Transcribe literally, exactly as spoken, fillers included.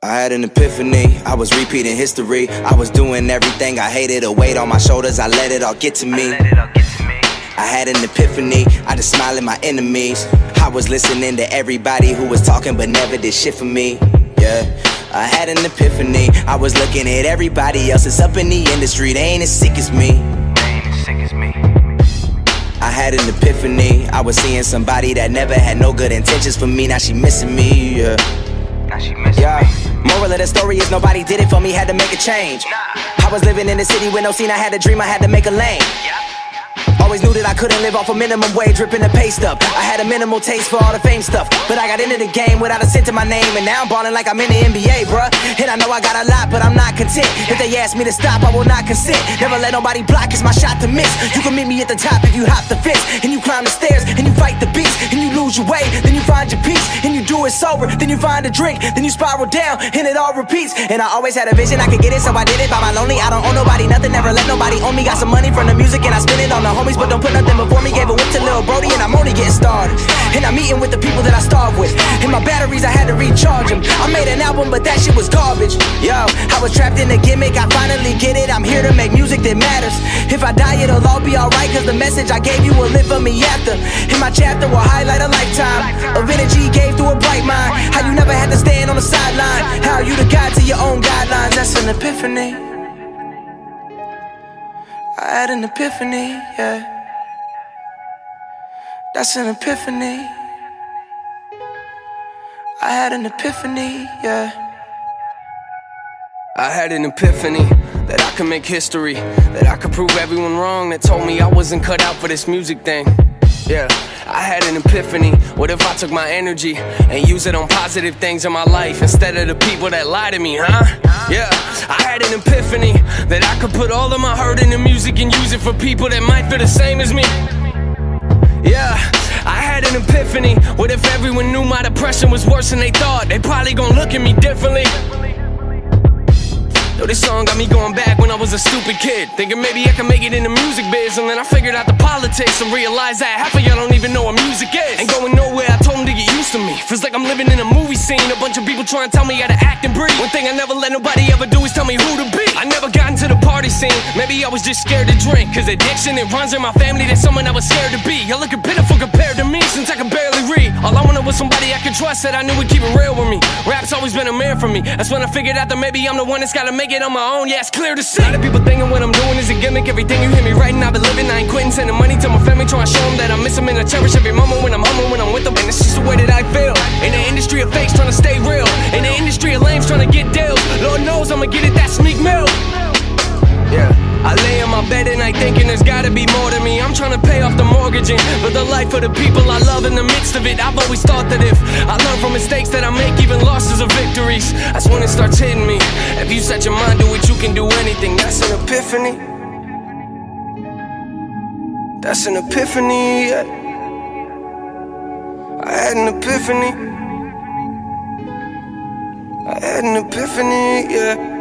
I had an epiphany, I was repeating history. I was doing everything I hated, a weight on my shoulders, I let it all get to me. I had an epiphany, I just smiled at my enemies. I was listening to everybody who was talking but never did shit for me. Yeah, I had an epiphany, I was looking at everybody else that's up in the industry. They ain't as sick as me. I had an epiphany, I was seeing somebody that never had no good intentions for me. Now she missing me, yeah. Now she missing yeah. me. Moral of the story is nobody did it for me, had to make a change. Nah. I was living in the city with no scene, I had a dream, I had to make a lane. Yeah. Always knew that I couldn't live off a minimum wage, dripping the pay stuff. I had a minimal taste for all the fame stuff, but I got into the game without a cent to my name, and now I'm ballin' like I'm in the N B A, bruh. And I know I got a lot, but I'm not content. If they ask me to stop, I will not consent. Never let nobody block, it's my shot to miss. You can meet me at the top if you hop the fence, and you climb the stairs, and you fight the beast, and you lose your way, then you find your peace, and you do it sober, then you find a drink, then you spiral down, and it all repeats. And I always had a vision, I could get it, so I did it by my lonely. I don't owe nobody nothing, never let nobody own me. Got some money from the music, and I spend it on the homies, but don't put nothing before me. Gave a whip to Lil Brody, and I'm only getting started. And I'm eating with the people that I starve with, and my batteries, I had to recharge them. I made an album, but that shit was garbage. Yo, I was trapped in a gimmick, I finally get it. I'm here to make music that matters. If I die, it'll all be alright, cause the message I gave you will live for me after. And my chapter will highlight a lifetime of energy gave through a bright mind. How you never had to stand on the sideline, how you the guide to your own guidelines. That's an epiphany. I had an epiphany, yeah. That's an epiphany. I had an epiphany, yeah. I had an epiphany that I could make history, that I could prove everyone wrong that told me I wasn't cut out for this music thing. Yeah, I had an epiphany. What if I took my energy and use it on positive things in my life instead of the people that lie to me, huh? Yeah, I had an epiphany that I could put all of my hurt into music and use it for people that might feel the same as me. Yeah, I had an epiphany. What if everyone knew my depression was worse than they thought? They probably gonna look at me differently. Yo, this song got me going back when I was a stupid kid, thinking maybe I can make it in the music biz. And then I figured out the politics and realized that half of y'all don't even know what music is. Ain't going nowhere, I told them to get used to me. Feels like I'm living in a movie scene, a bunch of people trying to tell me how to act and breathe. One thing I never let nobody ever do is tell me who to be. I never got into the party scene, maybe I was just scared to drink, cause addiction, it runs in my family, that's someone I was scared to be. Y'all looking pitiful compared to me, since I can barely read. All I wanted was somebody I could trust, that I knew would keep it real with me. Rap's always been a man for me, that's when I figured out that maybe I'm the one that's gotta make it on my own. Yeah, it's clear to see. A lot of people thinking what I'm doing is a gimmick. Everything you hear me writing, I've been living. I ain't quitting, sending money to my family, trying to show them that I miss them and I cherish every moment when I'm humming, when I'm with them. And it's just the way that I feel. In the industry of fakes, trying to stay real. In the industry of lames, trying to get deals. Lord knows I'ma get it, that sneak mill. Yeah, I lay in my bed at night thinking there's gotta be more to me. I'm trying to pay off the mortgage and live the life of the people I love in the midst of it. I've always thought that if I learn from mistakes that I make, even losses are victories. That's when it starts hitting me. If you set your mind to it, you can do anything. That's an epiphany. That's an epiphany, yeah. I had an epiphany. I had an epiphany, yeah.